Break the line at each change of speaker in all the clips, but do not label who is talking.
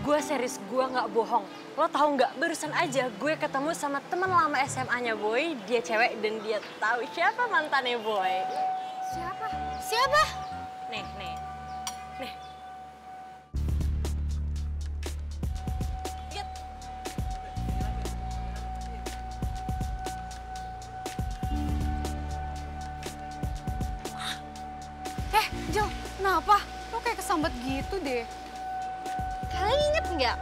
Gue serius, gue nggak bohong. Lo tahu nggak, barusan aja gue ketemu sama teman lama SMA-nya Boy. Dia cewek dan dia tahu siapa mantannya Boy.
Siapa? Siapa?
Nih. Lihat.
Jel, kenapa? Lo kayak kesambet gitu deh.
Kalian inget nggak?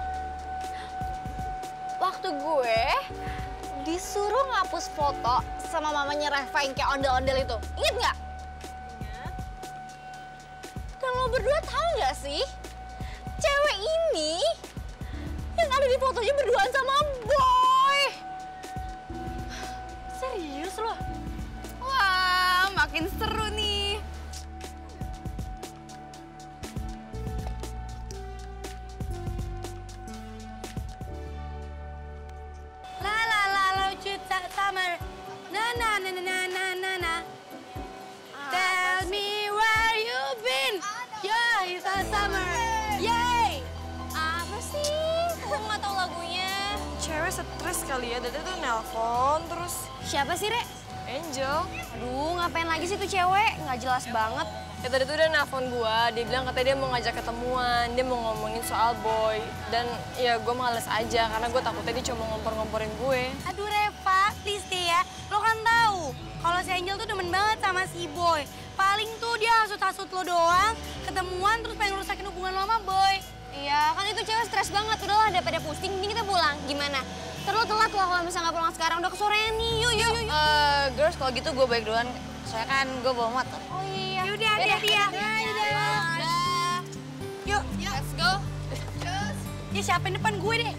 Waktu gue disuruh ngapus foto sama mamanya Reva yang kayak ondel-ondel itu. Inget nggak?
Ingat.
Dan lo berdua tahu nggak sih? Cewek ini yang ada di fotonya berduaan sama Boy.
Serius lo?
Wah, makin seru nih.
Summer, na. Tell me where you been. Yeah, it's a summer. Yay!
Apa sih? Gue nggak tahu lagunya.
Cewek stres kali ya, Dada tuh nelpon terus.
Siapa sih, Re?
Angel.
Aduh, ngapain lagi sih tuh cewek? Nggak jelas banget.
Ya tadi tuh dia nelpon gua, dia bilang katanya dia mau ngajak ketemuan, dia mau ngomongin soal Boy. Dan ya gue males aja karena gue takutnya dia cuma ngompor-ngomporin gue.
Aduh Reva, please deh ya. Lo kan tahu kalau si Angel tuh demen banget sama si Boy. Paling tuh dia hasut-hasut lo doang, ketemuan terus pengen rusakin hubungan lo sama Boy.
Iya, kan itu cewek stres banget. Udahlah, daripada pusing, mending kita pulang. Gimana? Terus telat loh kalau misalnya nggak pulang sekarang. Udah kesorean nih, yuk.
Girls, kalau gitu gue balik duluan. Soalnya kan gue bawa motor.
Oh iya.
Yaudah, hati-hati ya. Yuk,
Let's go.
dia siapin depan gue deh.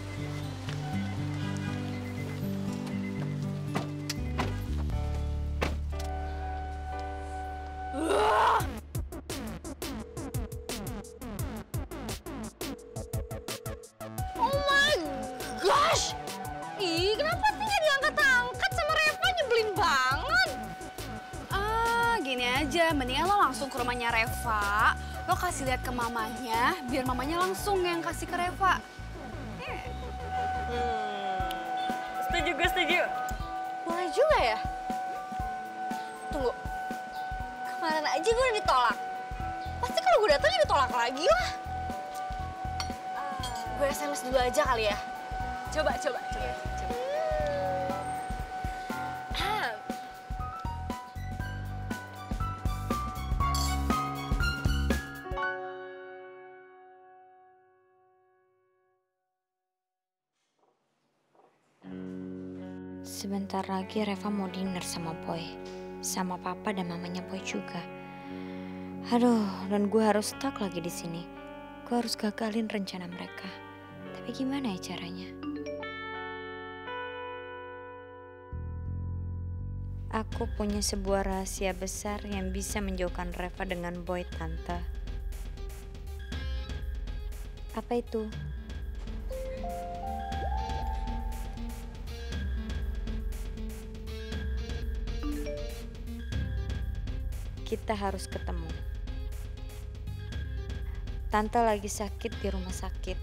Oh my gosh! Ih, kenapa sih nggak diangkat-angkat sama Reva? Nyebelin banget.
Gini aja, mendingan lo langsung ke rumahnya Reva. Lo kasih lihat ke mamanya, biar mamanya langsung yang kasih ke Reva.
Setuju, gue setuju.
Boleh juga ya? Tunggu. Kemarin aja gue udah ditolak. Pasti kalau gue datang ya ditolak lagi lah. Gue SMS dulu aja kali ya.
Coba.
Sebentar lagi Reva mau dinner sama Boy. Sama papa dan mamanya Boy juga. Aduh, dan gue harus stuck lagi di sini. Gue harus gagalin rencana mereka. Tapi gimana ya caranya? Aku punya sebuah rahasia besar yang bisa menjauhkan Reva dengan Boy, Tante. Apa itu? Kita harus ketemu. Tante lagi sakit di rumah sakit.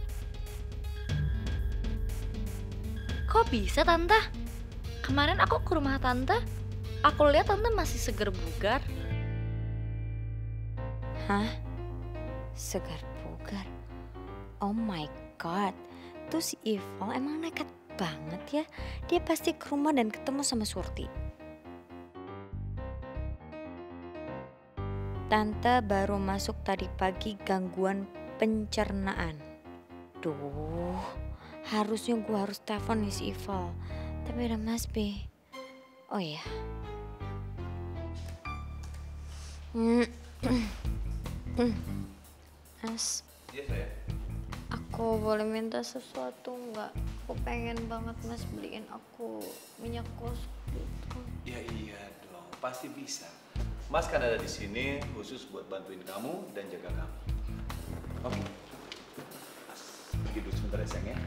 Kok bisa Tante? Kemarin aku ke rumah Tante, aku lihat Tante masih seger bugar.
Hah? Segar bugar? Oh my god, tuh si Ival emang nekat banget ya. Dia pasti ke rumah dan ketemu sama Surti. Tante baru masuk tadi pagi gangguan pencernaan. Duh, harusnya gue harus telepon nih si Ival. Tapi ada Mas B. Oh iya. Mas.
Iya saya.
Aku boleh minta sesuatu nggak? Aku pengen banget Mas beliin aku minyak gosok gitu.
Ya iya dong, pasti bisa. Mas kan ada di sini khusus buat bantuin kamu dan jaga kamu. Oke. Mas, pergi dulu sebentar ya sayang ya.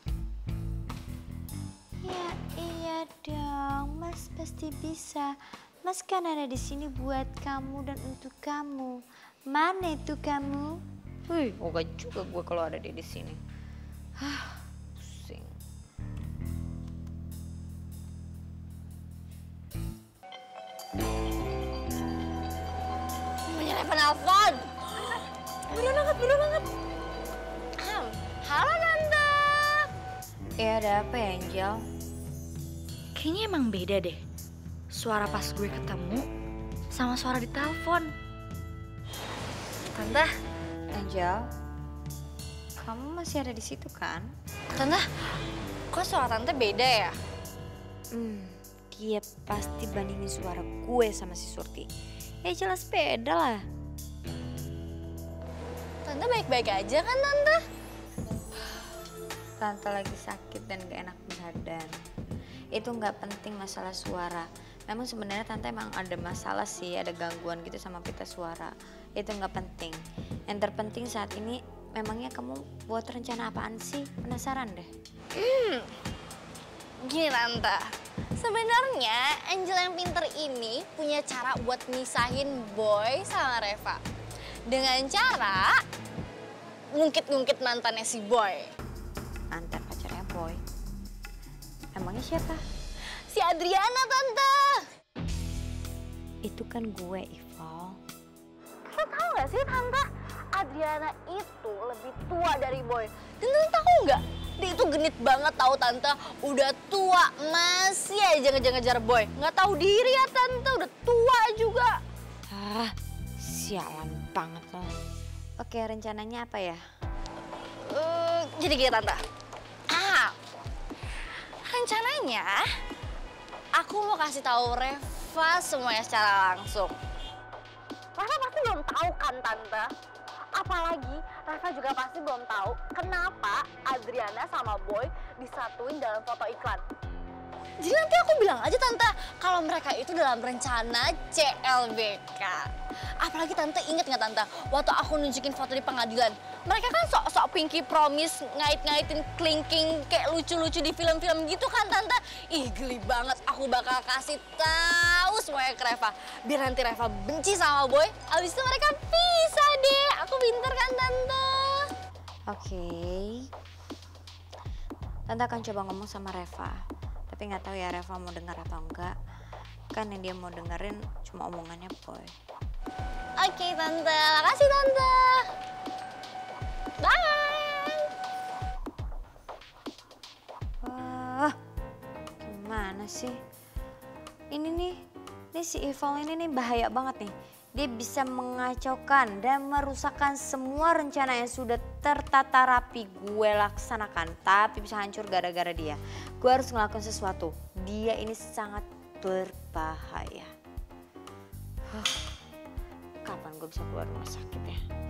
Ya iya dong, Mas pasti bisa. Mas kan ada di sini buat kamu dan untuk kamu. Mana itu kamu? Wih, oga juga gue kalau ada dia di sini. Pusing.
Namanya Reva nelfon. Bener banget. Halo Tante.
Ya ada apa ya Angel?
Kayaknya emang beda deh. Suara pas gue ketemu sama suara di telepon.
Tante,
Angel, kamu masih ada di situ kan?
Tante, kok suara Tante beda ya?
Dia pasti bandingin suara gue sama si Surti. Ya jelas beda lah.
Tante baik-baik aja kan Tante?
Tante lagi sakit dan gak enak badan. Itu gak penting masalah suara. Namun sebenarnya Tante emang ada masalah sih, ada gangguan gitu sama pita suara. Itu gak penting. Yang terpenting saat ini, memangnya kamu buat rencana apaan sih? Penasaran deh.
Gini Tante, sebenarnya Angel yang pinter ini punya cara buat misahin Boy sama Reva. Dengan cara ngungkit-ngungkit mantannya si Boy.
Mantan pacarnya Boy. Emangnya siapa?
Si Adriana Tante.
Itu kan gue, Ival.
Lo tau gak sih Tante, Adriana itu lebih tua dari Boy. Dan Tante tahu nggak? Dia itu genit banget tahu Tante. Udah tua masih aja ngejar-ngejar Boy. Nggak tahu diri ya Tante, udah tua juga.
Sialan banget loh. Oke, rencananya apa ya?
Jadi gini Tante. Rencananya aku mau kasih tahu Reva semuanya secara langsung. Reva pasti belum tahu kan Tante? Apalagi Reva juga pasti belum tahu kenapa Adriana sama Boy disatuin dalam foto iklan. Jadi nanti aku bilang aja Tante kalau mereka itu dalam rencana CLBK. Apalagi Tante inget nggak Tante waktu aku nunjukin foto di pengadilan. Mereka kan sok-sok Pinky Promise ngait-ngaitin kelingking kayak lucu-lucu di film-film gitu kan Tante. Ih geli banget, aku bakal kasih tahu semuanya ke Reva. Biar nanti Reva benci sama Boy, abis itu mereka pisah deh. Aku pinter kan Tante?
Oke. Tante akan coba ngomong sama Reva. Tapi nggak tahu ya Reva mau dengar atau enggak. Kan yang dia mau dengerin cuma omongannya Boy.
Oke Tante, makasih Tante. Bye.
Wah, gimana sih? Ini si Ival ini nih bahaya banget nih. Dia bisa mengacaukan dan merusakkan semua rencana yang sudah tertata rapi gue laksanakan. Tapi bisa hancur gara-gara dia. Gue harus ngelakuin sesuatu. Dia ini sangat berbahaya. Kapan gue bisa keluar rumah sakit ya?